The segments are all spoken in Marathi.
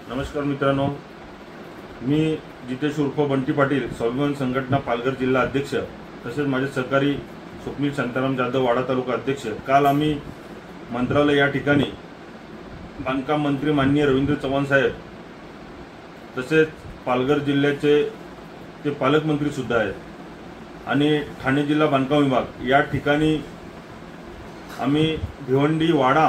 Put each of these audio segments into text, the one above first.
नमस्कार मित्रांनो, मी जितेश उर्फ बंटी पाटील, स्वाभिमान संघटना पालघर जिल्हा अध्यक्ष तसेच माझे सहकारी स्वप्नील शांताराम जाधव वाडा तालुका अध्यक्ष। काल आम्ही मंत्रालय या ठिकाणी बांधकाम मंत्री माननीय रवींद्र चव्हाण साहेब तसेच पालघर जिल्ह्याचे ते पालकमंत्री सुद्धा आहेत आणि ठाणे जिल्हा बांधकाम विभाग या ठिकाणी आम्ही भिवंडी वाडा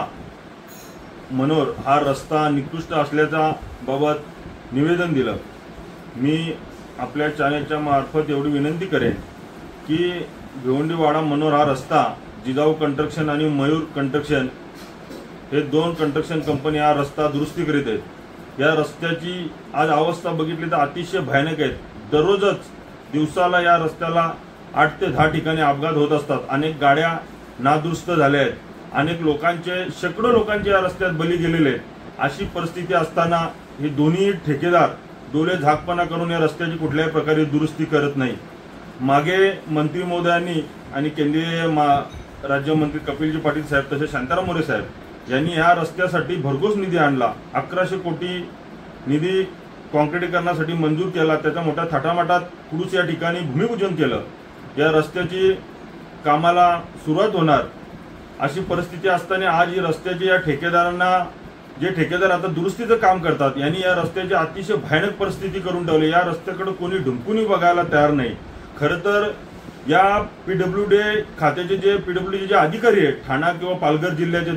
मनोर हा रस्ता निकृष्ट असल्याचा बाबत निवेदन दिलं। मी आपल्या चॅनलच्या मार्फत एवढी विनंती करेन की भिवंडी वाडा मनोर हा रस्ता जिजाऊ कंस्ट्रक्शन आणि मयूर कंस्ट्रक्शन हे दोन कंस्ट्रक्शन कंपनी हा रस्ता दुरुस्ती करीत आहेत। या रस्त्याची आज अवस्था बघितली तर अतिशय भयानक आहे। दररोजच दिवसाला या रस्त्याला 8 ते 10 ठिकाणी अपघात होत असतात। अनेक गाड्या नादुरुस्त झाल्या आहेत, अनेक लोकांचे शेकडो लोकांचे या रस्त्यात बली गेलेले आहेत। अशी परिस्थिती असताना हे दोन्ही ठेकेदार डोळे झाकपणा करून या रस्त्याची कुठल्याही प्रकारे दुरुस्ती करत नाही। मागे मंत्री महोदयांनी आणि केंद्रीय राज्यमंत्री कपिलजी पाटील साहेब तसेच शांताराम मोरे साहेब यांनी या रस्त्यासाठी भरघोस निधी आणला। 1100 कोटी निधी कॉन्क्रिटीकरणासाठी मंजूर केला। त्याच्या मोठ्या थाटामाटात कुडूस या ठिकाणी भूमिपूजन केलं। या रस्त्याची कामाला सुरुवात होणार अशी परिस्थिती असताना आज या रस्त्याची या ठेकेदारांना जे ठेकेदार आता दुरुस्तीचं काम करतात यांनी या रस्त्याची अतिशय भयानक परिस्थिती करून ठेवली। या रस्त्याकडे कोणी ढुंकूनही बघायला तयार नाही। खरं तर या पीडब्ल्यूडी खात्याचे जे पीडब्ल्यूडी जे अधिकारी आहेत ठाणा किंवा पालघर जिल्ह्याचे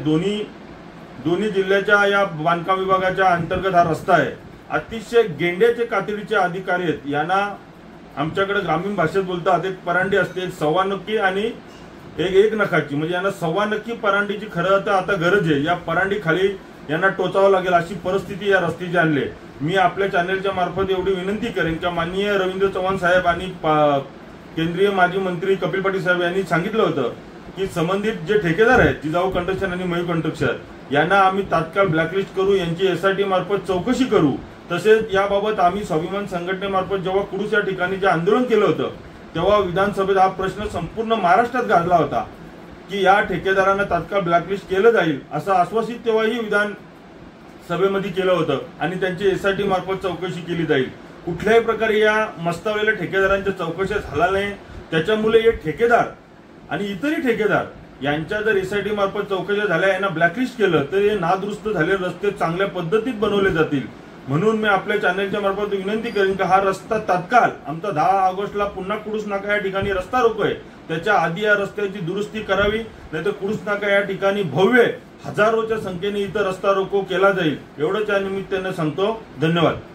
दोन्ही जिल्ह्याच्या या बांधकाम विभागाच्या अंतर्गत हा रस्ता आहे। अतिशय गेंड्याचे कातडीचे अधिकारी आहेत। यांना आमच्याकडे ग्रामीण भाषेत बोलतात एक परांडी असते, एक सव्वा नक्की आणि एक नखाची, म्हणजे यांना सव्वा नक्की परांडीची खरं तर आता गरज आहे। या परांडी खाली यांना टोचावं लागेल अशी परिस्थिती या रस्त्याची आणली। मी आपल्या चॅनलच्या मार्फत एवढी विनंती करेन की माननीय रवींद्र चव्हाण साहेब आणि केंद्रीय माजी मंत्री कपिल पाटील साहेब यांनी सांगितलं होतं की संबंधित जे ठेकेदार आहेत जिजाऊ कंस्ट्रक्शन आणि मयूर कंस्ट्रक्शन यांना आम्ही तात्काळ ब्लॅकलिस्ट करू, यांची SIT मार्फत चौकशी करू। तसेच याबाबत आम्ही स्वाभिमान संघटनेमार्फत जेव्हा कुडूस या ठिकाणी जे आंदोलन केलं होतं तेव्हा विधानसभेत हा प्रश्न संपूर्ण महाराष्ट्रात गाजला होता की या ठेकेदारांना तात्काळ ब्लॅकलिस्ट केलं जाईल असं आश्वासित तेव्हाही विधानसभेमध्ये केलं होतं आणि त्यांची SIT मार्फत चौकशी केली जाईल। कुठल्याही प्रकारे या मस्तावलेल्या ठेकेदारांच्या चौकशा झाल्या नाही। त्याच्यामुळे हे ठेकेदार आणि इतरही ठेकेदार यांच्या जर SIT मार्फत चौकशा झाल्या, यांना ब्लॅकलिस्ट केलं तर हे नादुरुस्त झालेले रस्ते चांगल्या पद्धतीत बनवले जातील। म्हणून मी आपल्या चॅनलच्या मार्फत विनंती करेन की हा रस्ता तात्काळ आमचा 10 ऑगस्टला पुन्हा कुडूस नाका या ठिकाणी रस्ता रोको आहे, त्याच्या आधी या रस्त्याची दुरुस्ती करावी, नाहीतर कुडूस नाका या ठिकाणी भव्य हजारोच्या संख्येने इथं रस्ता रोको केला जाईल। एवढंच या निमित्ताने सांगतो। धन्यवाद।